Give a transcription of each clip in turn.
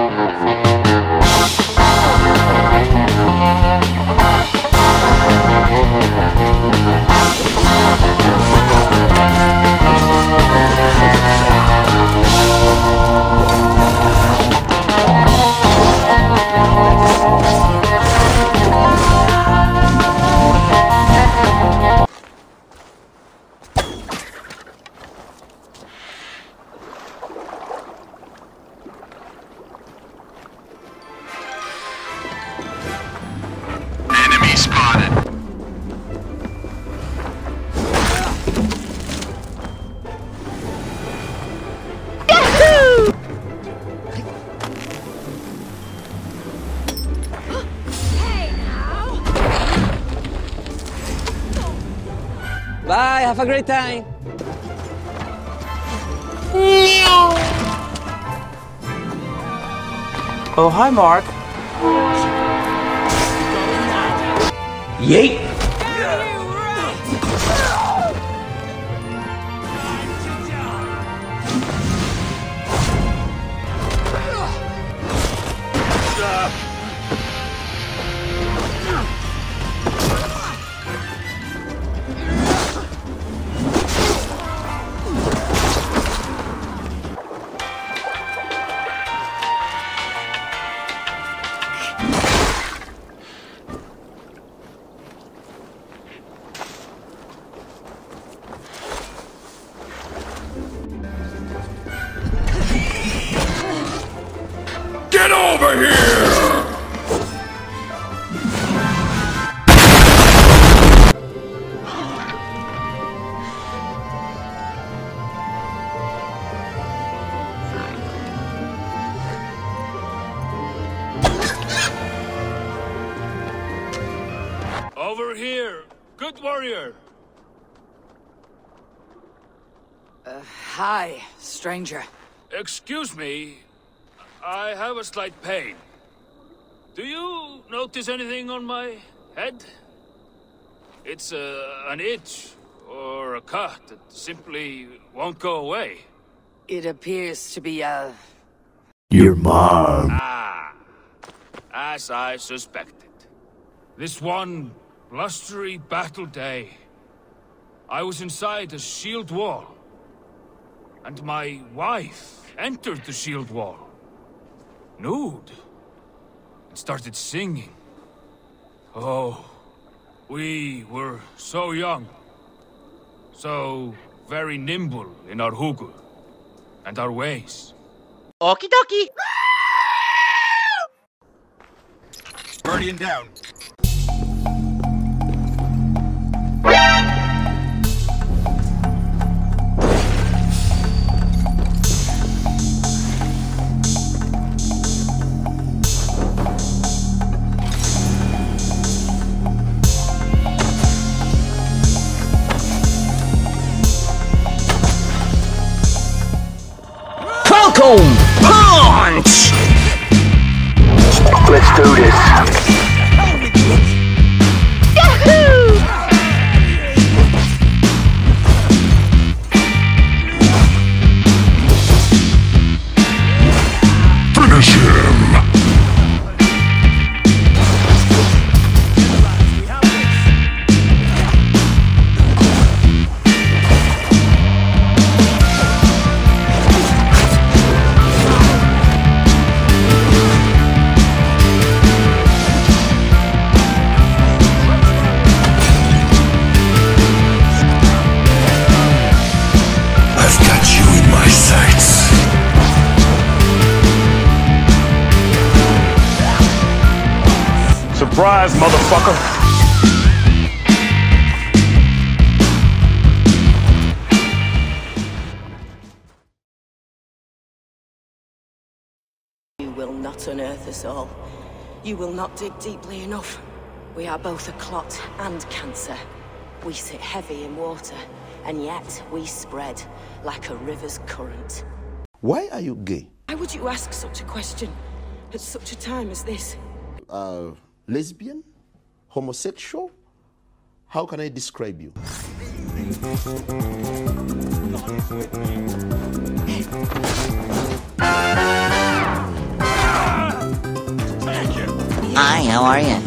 Bye, have a great time. Oh, hi, Mark. Yeet! Get over here! Over here, good warrior. Hi, stranger. Excuse me, I have a slight pain. Do you notice anything on my head? It's an itch or a cut that simply won't go away. It appears to be, Your mom. Ah, as I suspected. This one blustery battle day, I was inside a shield wall, and my wife entered the shield wall. Nude. And started singing. Oh, we were so young. So very nimble in our hugul and our ways. Okie dokie! Guardian down. Falcon Punch! Let's do this. Finish him! I've got you in my sights. Surprise, motherfucker! You will not unearth us all. You will not dig deeply enough. We are both a clot and cancer. We sit heavy in water, and yet we spread like a river's current. Why are you gay? Why would you ask such a question at such a time as this? Lesbian? Homosexual? How can I describe you? Hi, how are you?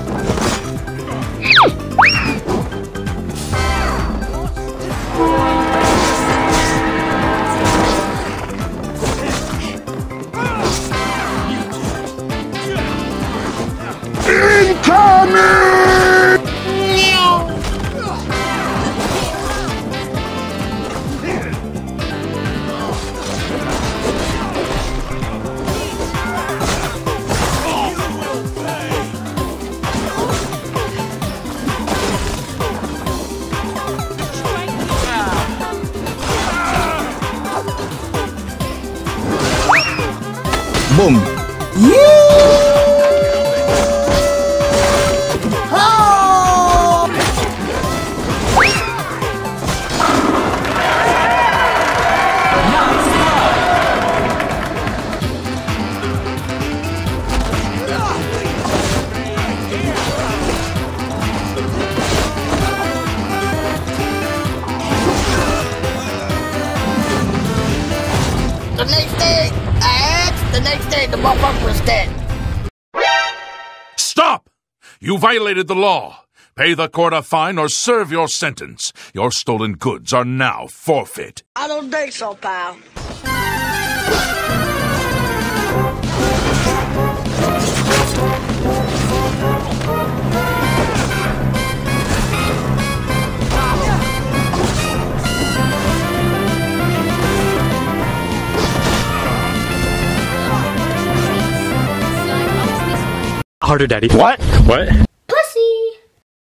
Boom. The next day, the motherfucker was dead. Stop! You violated the law. Pay the court a fine or serve your sentence. Your stolen goods are now forfeit. I don't think so, pal. Harder, Daddy. What? What? Pussy!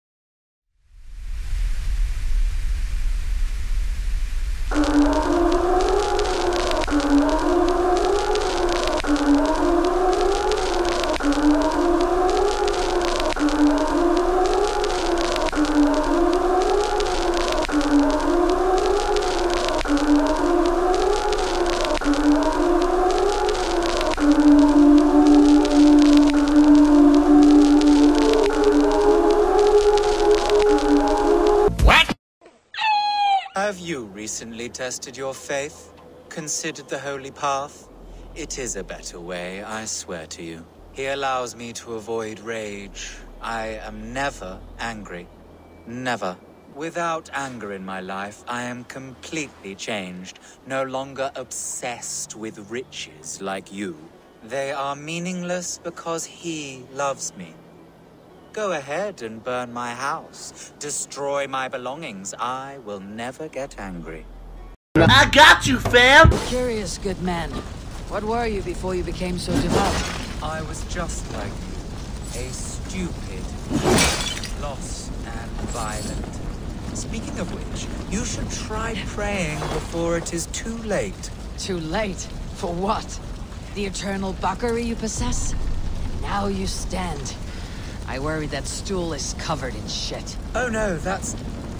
Have you recently tested your faith? Considered the holy path? It is a better way, I swear to you. He allows me to avoid rage. I am never angry. Never. Without anger in my life, I am completely changed. No longer obsessed with riches like you. They are meaningless because he loves me. Go ahead and burn my house. Destroy my belongings. I will never get angry. I got you, fam! Curious, good man. What were you before you became so devout? I was just like you. A stupid, lost and violent. Speaking of which, you should try praying before it is too late. Too late? For what? The eternal buckery you possess? Now you stand. I worry that stool is covered in shit. Oh no, that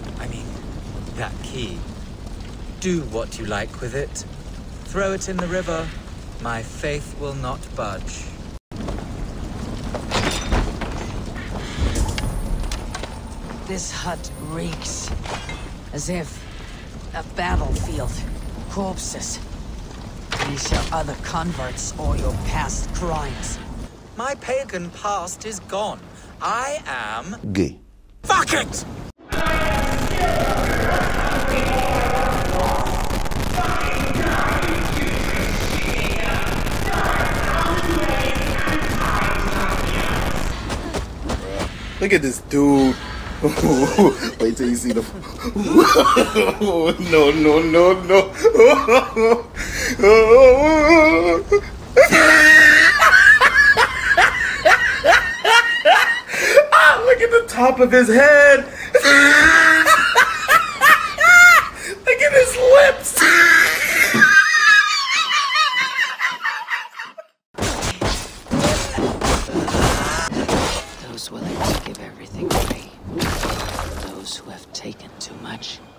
key. Do what you like with it. Throw it in the river. My faith will not budge. This hut reeks. As if a battlefield. Corpses. These are other converts or your past crimes. My pagan past is gone. I am... Gay. Fuck it! Look at this dude. Wait till you see the... No, no, no, no. Look at the top of his head. Look at his lips. Those willing to give everything away. Those who have taken too much.